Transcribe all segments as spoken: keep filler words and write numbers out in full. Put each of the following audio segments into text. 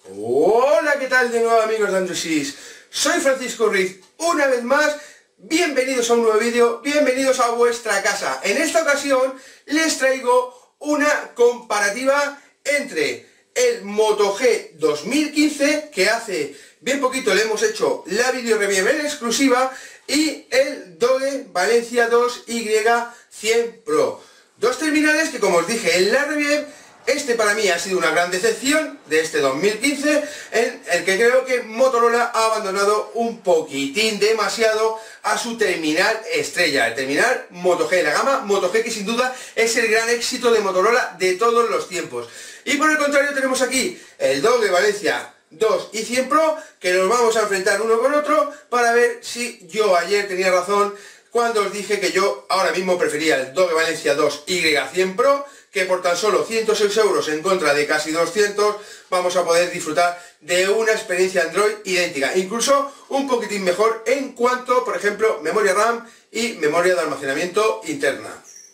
Hola, ¿qué tal de nuevo, amigos de Andrewsys? Soy Francisco Ruiz, una vez más, bienvenidos a un nuevo vídeo, bienvenidos a vuestra casa. En esta ocasión les traigo una comparativa entre el Moto G dos mil quince, que hace bien poquito le hemos hecho la video review en exclusiva, y el Doge Valencia dos Y cien Pro. Dos terminales que, como os dije en la review, este para mí ha sido una gran decepción de este dos mil quince, en el que creo que Motorola ha abandonado un poquitín demasiado a su terminal estrella, el terminal Moto G, la gama Moto G, que sin duda es el gran éxito de Motorola de todos los tiempos. Y por el contrario tenemos aquí el Doge Valencia dos Y cien Pro, que nos vamos a enfrentar uno con otro para ver si yo ayer tenía razón cuando os dije que yo ahora mismo prefería el Doge Valencia dos Y cien Pro, que por tan solo ciento seis euros en contra de casi doscientos vamos a poder disfrutar de una experiencia Android idéntica, incluso un poquitín mejor en cuanto, por ejemplo, memoria RAM y memoria de almacenamiento interna.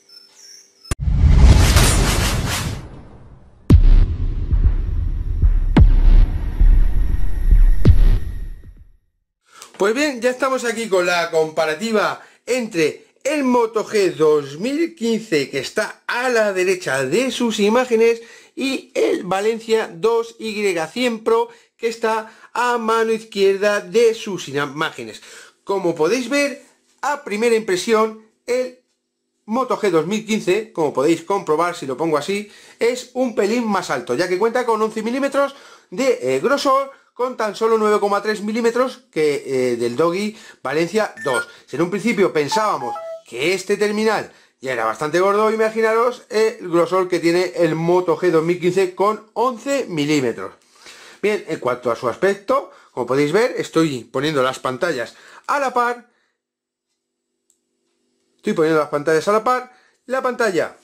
Pues bien, ya estamos aquí con la comparativa entre el Moto G dos mil quince, que está a la derecha de sus imágenes, y el Valencia dos Y cien Pro, que está a mano izquierda de sus imágenes. Como podéis ver, a primera impresión, el Moto G dos mil quince, como podéis comprobar si lo pongo así, es un pelín más alto, ya que cuenta con once milímetros de eh, grosor, con tan solo nueve coma tres milímetros que eh, del Doge Valencia dos. Si en un principio pensábamos que este terminal ya era bastante gordo, imaginaros el grosor que tiene el Moto G dos mil quince con once milímetros. Bien, en cuanto a su aspecto, como podéis ver, estoy poniendo las pantallas a la par. Estoy poniendo las pantallas a la par. La pantalla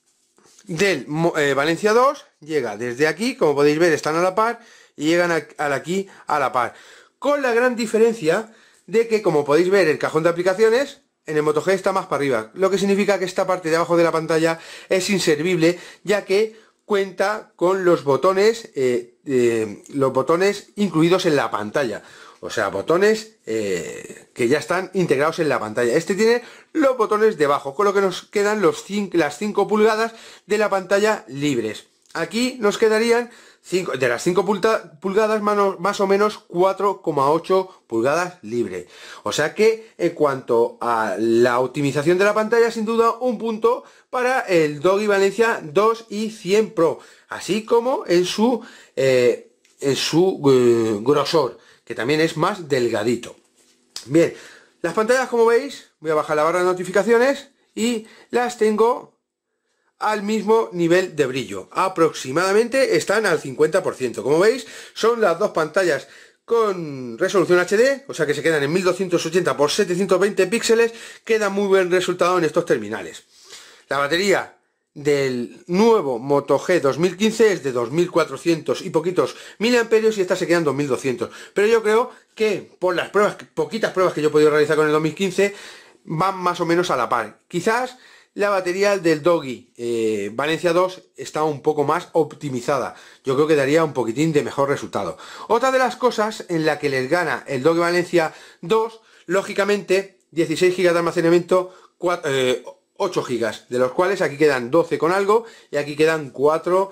del eh, Valencia dos llega desde aquí, como podéis ver, están a la par, y llegan a, a aquí a la par. Con la gran diferencia de que, como podéis ver, el cajón de aplicaciones en el Moto G está más para arriba, lo que significa que esta parte de abajo de la pantalla es inservible, ya que cuenta con los botones eh, eh, los botones incluidos en la pantalla, o sea, botones eh, que ya están integrados en la pantalla. Este tiene los botones debajo, con lo que nos quedan los cinco, las cinco pulgadas de la pantalla libres. Aquí nos quedarían cinco, de las cinco pulgadas más o menos cuatro coma ocho pulgadas libre. O sea que en cuanto a la optimización de la pantalla, sin duda un punto para el Doge Valencia dos Y cien Pro, así como en su, eh, en su eh, grosor, que también es más delgadito. Bien, las pantallas, como veis, voy a bajar la barra de notificaciones y las tengo al mismo nivel de brillo, aproximadamente están al cincuenta por ciento. Como veis, son las dos pantallas con resolución H D, o sea que se quedan en mil doscientos ochenta por setecientos veinte píxeles, queda muy buen resultado en estos terminales. La batería del nuevo Moto G dos mil quince es de dos mil cuatrocientos y poquitos miliamperios, y esta se queda en dos mil doscientos, pero yo creo que por las pruebas, poquitas pruebas que yo he podido realizar con el dos mil quince, van más o menos a la par. Quizás la batería del Doge eh, Valencia dos está un poco más optimizada. Yo creo que daría un poquitín de mejor resultado. Otra de las cosas en la que les gana el Doge Valencia dos, lógicamente, dieciséis gigas de almacenamiento, cuatro, eh, ocho gigas, de los cuales aquí quedan doce con algo y aquí quedan cuatro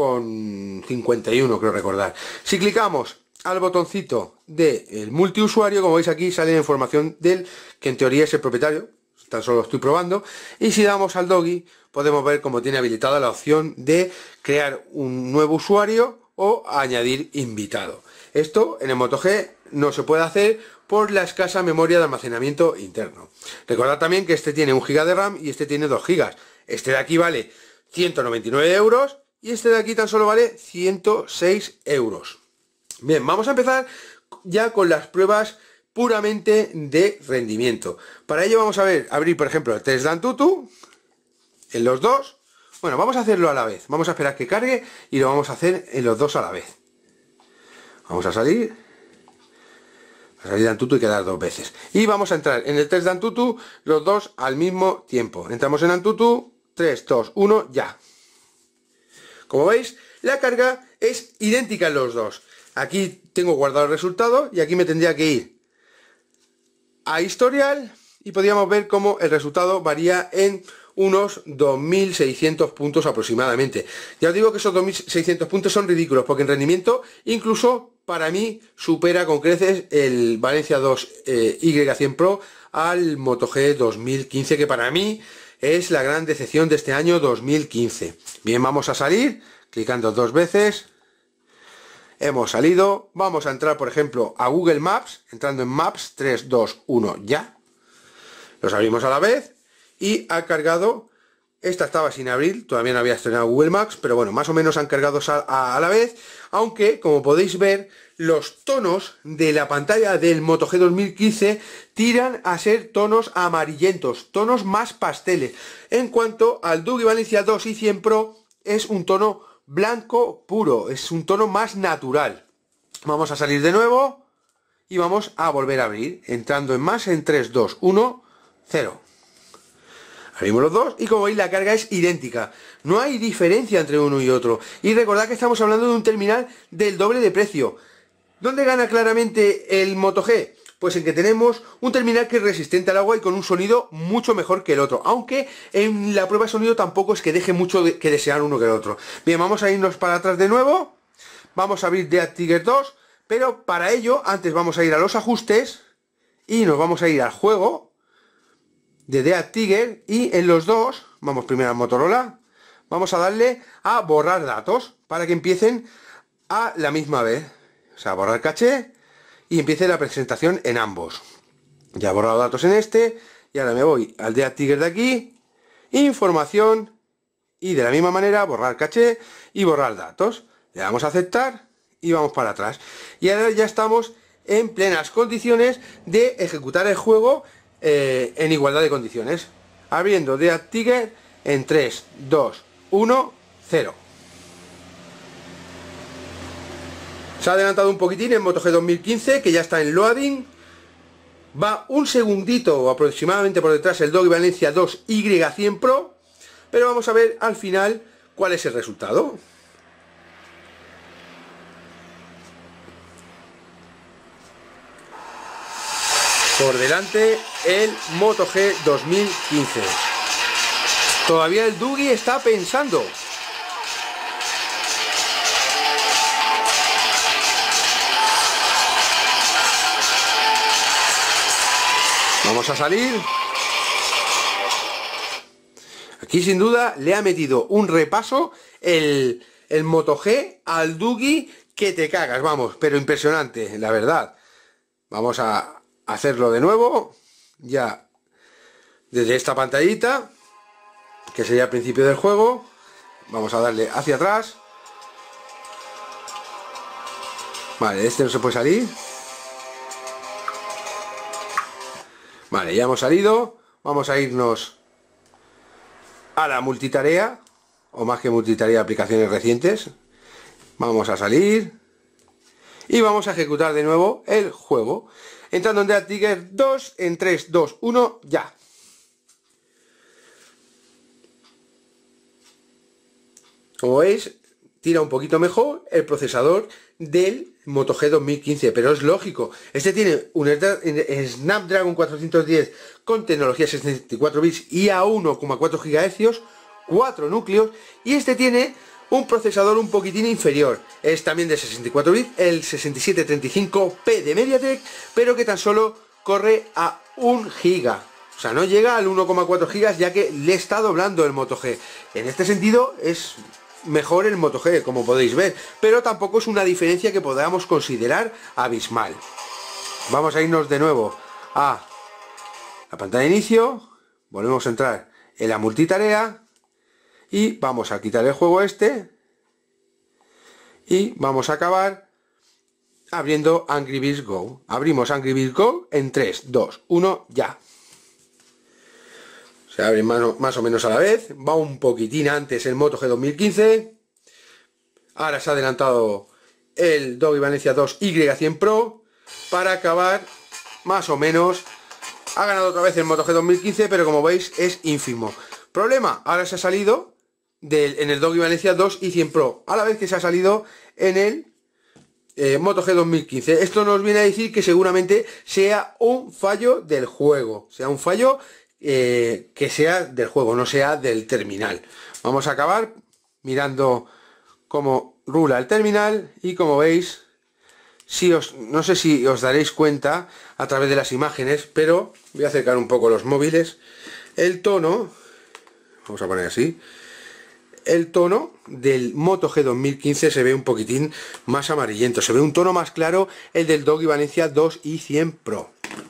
con cincuenta y uno, creo recordar. Si clicamos al botoncito del multiusuario, como veis aquí sale la información del que en teoría es el propietario. Tan solo lo estoy probando, y si damos al Doge podemos ver cómo tiene habilitada la opción de crear un nuevo usuario o añadir invitado. Esto en el Moto G no se puede hacer por la escasa memoria de almacenamiento interno. Recordad también que este tiene un giga de RAM y este tiene dos gigas. Este de aquí vale ciento noventa y nueve euros y este de aquí tan solo vale ciento seis euros. Bien, vamos a empezar ya con las pruebas puramente de rendimiento. Para ello vamos a ver, abrir por ejemplo el test de Antutu en los dos. Bueno, vamos a hacerlo a la vez, vamos a esperar que cargue y lo vamos a hacer en los dos a la vez. Vamos a salir a salir de Antutu y quedar dos veces, y vamos a entrar en el test de Antutu los dos al mismo tiempo. Entramos en Antutu, tres, dos, uno, ya. Como veis, La carga es idéntica en los dos. Aquí tengo guardado el resultado y aquí me tendría que ir a historial y podríamos ver cómo el resultado varía en unos dos mil seiscientos puntos aproximadamente. Ya os digo que esos dos mil seiscientos puntos son ridículos, porque en rendimiento incluso para mí supera con creces el Valencia dos eh, Y cien Pro al Moto G dos mil quince, que para mí es la gran decepción de este año dos mil quince. Bien, vamos a salir clicando dos veces. Hemos salido, vamos a entrar por ejemplo a Google Maps, entrando en Maps, tres, dos, uno, ya. Los abrimos a la vez y ha cargado. Esta estaba sin abrir, todavía no había estrenado Google Maps, pero bueno, más o menos han cargado a, a la vez, aunque como podéis ver, los tonos de la pantalla del Moto G dos mil quince tiran a ser tonos amarillentos, tonos más pasteles. En cuanto al Duggy Valencia dos y cien Pro, es un tono blanco puro, es un tono más natural. Vamos a salir de nuevo y vamos a volver a abrir, entrando en más en tres, dos, uno, cero. Abrimos los dos y como veis la carga es idéntica, no hay diferencia entre uno y otro. Y recordad que estamos hablando de un terminal del doble de precio. ¿Dónde gana claramente el Moto G? Pues en que tenemos un terminal que es resistente al agua y con un sonido mucho mejor que el otro, aunque en la prueba de sonido tampoco es que deje mucho de, que desear uno que el otro. Bien, vamos a irnos para atrás de nuevo, vamos a abrir Dead Tiger dos, pero para ello antes vamos a ir a los ajustes y nos vamos a ir al juego de Dead Tiger, y en los dos, vamos primero a Motorola, vamos a darle a borrar datos para que empiecen a la misma vez, o sea, borrar caché y empiece la presentación en ambos. Ya he borrado datos en este y ahora me voy al Dead Tiger de aquí, información, y de la misma manera borrar caché y borrar datos. Le damos a aceptar y vamos para atrás. Y ahora ya estamos en plenas condiciones de ejecutar el juego eh, en igualdad de condiciones. Abriendo Dead Tiger en tres, dos, uno, cero. Se ha adelantado un poquitín en Moto G dos mil quince, que ya está en loading. Va un segundito aproximadamente por detrás el Duggy Valencia dos Y cien Pro. Pero vamos a ver al final cuál es el resultado. Por delante el Moto G dos mil quince. Todavía el Duggy está pensando. Vamos a salir. Aquí sin duda le ha metido un repaso el, el Moto G al Duggy que te cagas, vamos, pero impresionante, la verdad. Vamos a hacerlo de nuevo, ya desde esta pantallita, que sería el principio del juego. Vamos a darle hacia atrás. Vale, este no se puede salir. Vale, ya hemos salido. Vamos a irnos a la multitarea, o más que multitarea, aplicaciones recientes. Vamos a salir y vamos a ejecutar de nuevo el juego, entrando en Dead Tiger dos en tres, dos, uno, ya. Como veis, tira un poquito mejor el procesador del Moto G dos mil quince, pero es lógico. Este tiene un Snapdragon cuatrocientos diez con tecnología sesenta y cuatro bits y a uno coma cuatro gigahercios, cuatro núcleos, y este tiene un procesador un poquitín inferior. Es también de sesenta y cuatro bits, el sesenta y siete treinta y cinco P de MediaTek, pero que tan solo corre a un giga. O sea, no llega al uno coma cuatro gigas, ya que le está doblando el Moto G. En este sentido es mejor el Moto G, como podéis ver, pero tampoco es una diferencia que podamos considerar abismal. Vamos a irnos de nuevo a la pantalla de inicio, volvemos a entrar en la multitarea y vamos a quitar el juego este y vamos a acabar abriendo Angry Birds Go. Abrimos Angry Birds Go en tres, dos, uno, ya. Se abre más o, más o menos a la vez. Va un poquitín antes el Moto G dos mil quince. Ahora se ha adelantado el Duggy Valencia dos Y cien Pro. Para acabar más o menos. Ha ganado otra vez el Moto G dos mil quince, pero como veis es ínfimo. Problema, ahora se ha salido del, en el Doggy Valencia dos y cien Pro, a la vez que se ha salido en el eh, Moto G dos mil quince. Esto nos viene a decir que seguramente sea un fallo del juego, sea un fallo eh, que sea del juego, no sea del terminal. Vamos a acabar mirando cómo rula el terminal y como veis, si os, no sé si os daréis cuenta a través de las imágenes, pero voy a acercar un poco los móviles. El tono, vamos a poner así, el tono del Moto G dos mil quince se ve un poquitín más amarillento, se ve un tono más claro el del Doggy Valencia dos y cien Pro.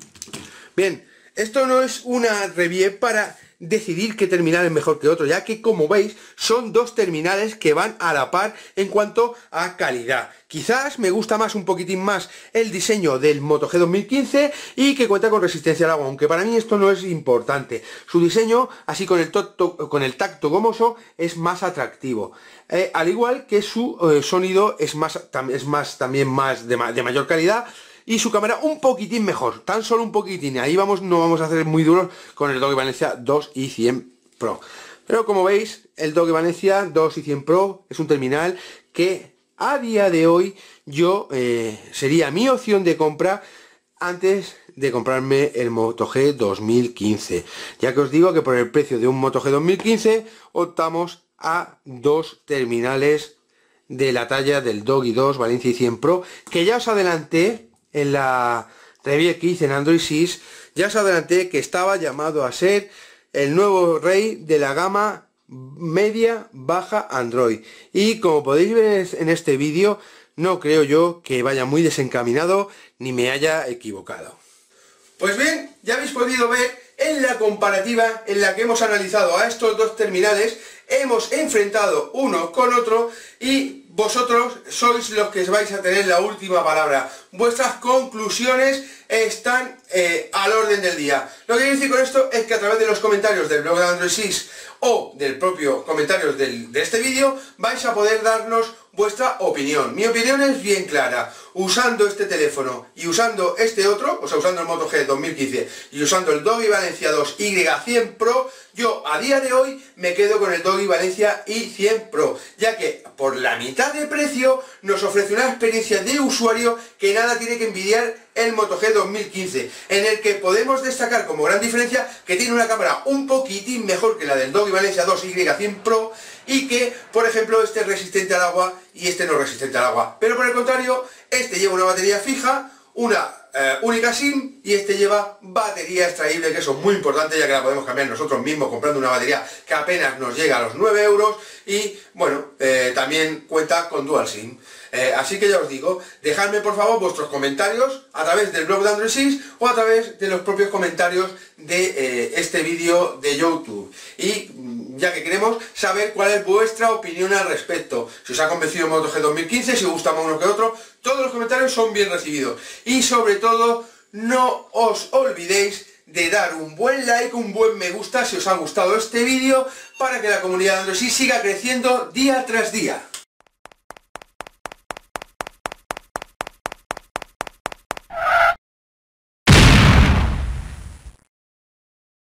Bien, esto no es una review para decidir qué terminal es mejor que otro, ya que como veis son dos terminales que van a la par en cuanto a calidad. Quizás me gusta más un poquitín más el diseño del Moto G dos mil quince y que cuenta con resistencia al agua, aunque para mí esto no es importante. Su diseño, así con el, tacto, con el tacto gomoso, es más atractivo. Eh, al igual que su eh, sonido es más, es más también más de, de mayor calidad. Y su cámara un poquitín mejor, tan solo un poquitín. Ahí vamos, no vamos a hacer muy duros con el Doggy Valencia dos y cien Pro. Pero como veis, el Doggy Valencia dos y cien Pro es un terminal que a día de hoy yo eh, sería mi opción de compra antes de comprarme el Moto G dos mil quince. Ya que os digo que por el precio de un Moto G dos mil quince optamos a dos terminales de la talla del Doggy dos Valencia y cien Pro, que ya os adelanté en la review que hice en Android seis, ya os adelanté que estaba llamado a ser el nuevo rey de la gama media baja Android. Y como podéis ver en este vídeo, no creo yo que vaya muy desencaminado ni me haya equivocado. Pues bien, ya habéis podido ver en la comparativa en la que hemos analizado a estos dos terminales, hemos enfrentado uno con otro y vosotros sois los que vais a tener la última palabra. Vuestras conclusiones están eh, al orden del día. Lo que quiero decir con esto es que a través de los comentarios del blog de Android seis o del propio comentarios del, de este vídeo vais a poder darnos vuestra opinión. Mi opinión es bien clara. Usando este teléfono y usando este otro, o sea, usando el Moto G dos mil quince y usando el Doggy Valencia dos Y cien Pro, yo a día de hoy me quedo con el Doggy Valencia i cien Pro, ya que por la mitad de precio nos ofrece una experiencia de usuario que nada tiene que envidiar el Moto G dos mil quince, en el que podemos destacar como gran diferencia que tiene una cámara un poquitín mejor que la del Doggy Valencia dos Y cien Pro y que, por ejemplo, este es resistente al agua y este no es resistente al agua. Pero por el contrario, este lleva una batería fija, una eh, única SIM y este lleva batería extraíble, que eso es muy importante ya que la podemos cambiar nosotros mismos comprando una batería que apenas nos llega a los nueve euros y bueno, eh, también cuenta con Dual SIM. Eh, así que ya os digo, dejadme por favor vuestros comentarios a través del blog de Android seis o a través de los propios comentarios de eh, este vídeo de YouTube. Y ya que queremos saber cuál es vuestra opinión al respecto. Si os ha convencido el Moto G dos mil quince, si os gusta más uno que otro, todos los comentarios son bien recibidos. Y sobre todo, no os olvidéis de dar un buen like, un buen me gusta si os ha gustado este vídeo para que la comunidad de Android seis siga creciendo día tras día.